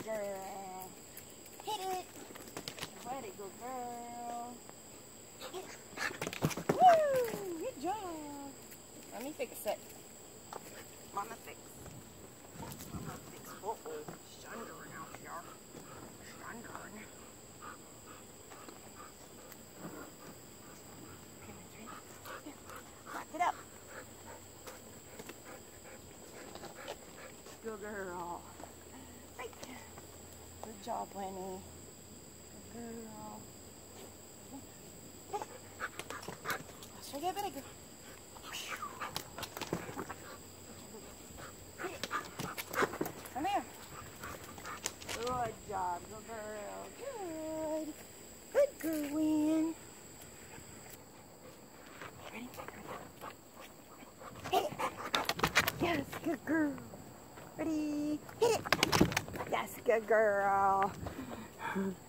girl. Hit it. Ready, good girl. Hit it. Woo! Good job. Let me fix it. Mama fix. Mama fix. Uh-oh. Thundering out here. Thundering. Lock it up. Good girl. Right. Good job, Lenny. Good girl. Let's try to get better, girl. Come here. Good job, good girl. Good. Good girl, Win. Ready? Hit it. Yes, good girl. Ready? Hit it. Yes, good girl.